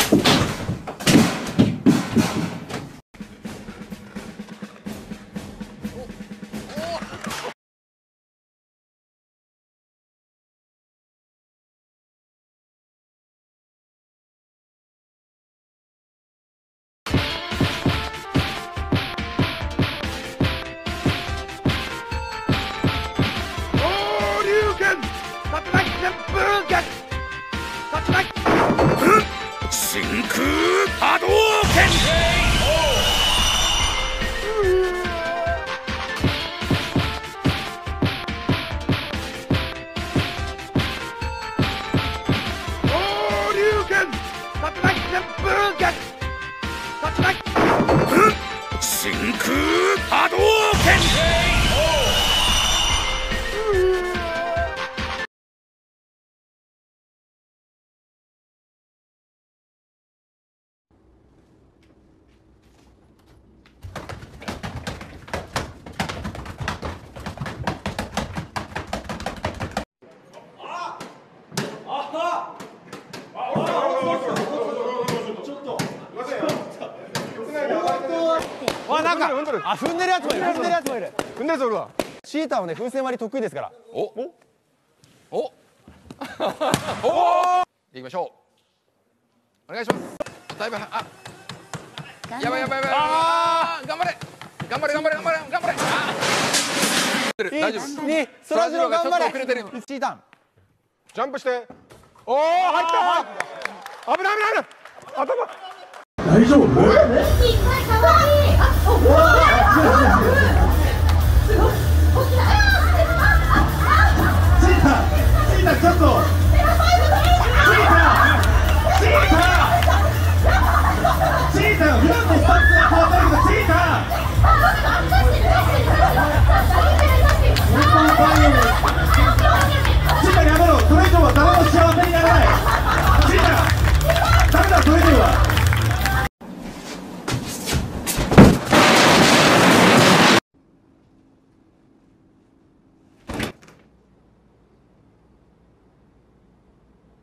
真空波動拳。真空波動拳。 わ、なんか、あ、踏んでるやつもいる、踏んでるやつもいる。踏んでるぞ、俺は。シーターはね、風船割り得意ですから。 おおおお行きましょう。お願いします。だいぶ、あ、やばいやばいやばい。ああ、頑張れ頑張れ頑張れ頑張れ頑張れ。大丈夫。 2、そらジロー頑張れ。 遅れてる。 シーター。 ジャンプして。おお、入った。危ない危ない危ない。頭。大丈夫？かわいい。あ、おお。